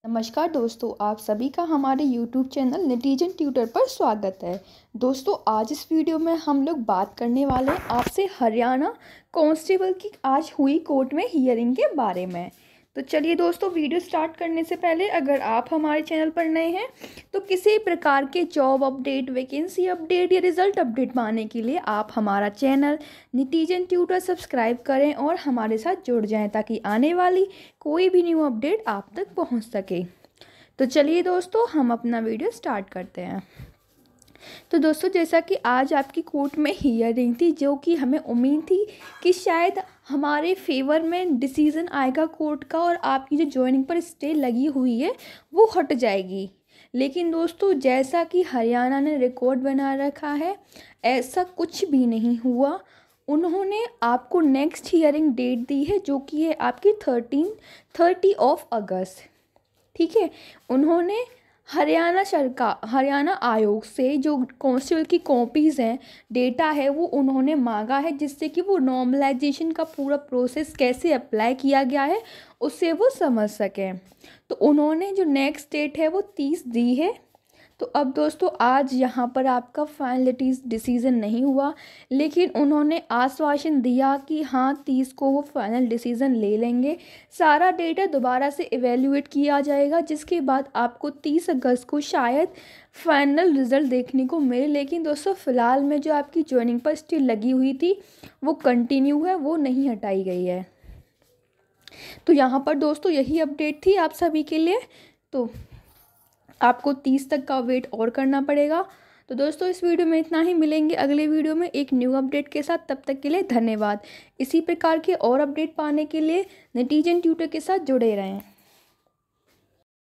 नमस्कार दोस्तों, आप सभी का हमारे YouTube चैनल नेटिजन ट्यूटर पर स्वागत है। दोस्तों, आज इस वीडियो में हम लोग बात करने वाले हैं आपसे हरियाणा कांस्टेबल की आज हुई कोर्ट में हियरिंग के बारे में। तो चलिए दोस्तों, वीडियो स्टार्ट करने से पहले अगर आप हमारे चैनल पर नए हैं तो किसी प्रकार के जॉब अपडेट, वैकेंसी अपडेट या रिज़ल्ट अपडेट पाने के लिए आप हमारा चैनल नेटिजन ट्यूटर सब्सक्राइब करें और हमारे साथ जुड़ जाएं ताकि आने वाली कोई भी न्यू अपडेट आप तक पहुंच सके। तो चलिए दोस्तों, हम अपना वीडियो स्टार्ट करते हैं। तो दोस्तों, जैसा कि आज आपकी कोर्ट में हियरिंग थी, जो कि हमें उम्मीद थी कि शायद हमारे फेवर में डिसीज़न आएगा कोर्ट का और आपकी जो जॉइनिंग पर स्टे लगी हुई है वो हट जाएगी। लेकिन दोस्तों, जैसा कि हरियाणा ने रिकॉर्ड बना रखा है, ऐसा कुछ भी नहीं हुआ। उन्होंने आपको नेक्स्ट हियरिंग डेट दी है, जो कि है आपकी 30 अगस्त। ठीक है, उन्होंने हरियाणा आयोग से जो कांस्टेबल की कॉपीज़ हैं, डेटा है, वो उन्होंने मांगा है, जिससे कि वो नॉर्मलाइजेशन का पूरा प्रोसेस कैसे अप्लाई किया गया है उससे वो समझ सकें। तो उन्होंने जो नेक्स्ट डेट है वो 30 दी है। तो अब दोस्तों, आज यहाँ पर आपका फाइनलिटीज डिसीज़न नहीं हुआ, लेकिन उन्होंने आश्वासन दिया कि हाँ 30 को वो फाइनल डिसीज़न ले लेंगे। सारा डेटा दोबारा से इवेल्युएट किया जाएगा, जिसके बाद आपको 30 अगस्त को शायद फाइनल रिज़ल्ट देखने को मिले। लेकिन दोस्तों, फ़िलहाल में जो आपकी जॉइनिंग पर स्टिल लगी हुई थी वो कंटिन्यू है, वो नहीं हटाई गई है। तो यहाँ पर दोस्तों यही अपडेट थी आप सभी के लिए। तो आपको 30 तक का वेट और करना पड़ेगा। तो दोस्तों, इस वीडियो में इतना ही। मिलेंगे अगले वीडियो में एक न्यू अपडेट के साथ। तब तक के लिए धन्यवाद। इसी प्रकार के और अपडेट पाने के लिए नेटिजन ट्यूटर के साथ जुड़े रहें।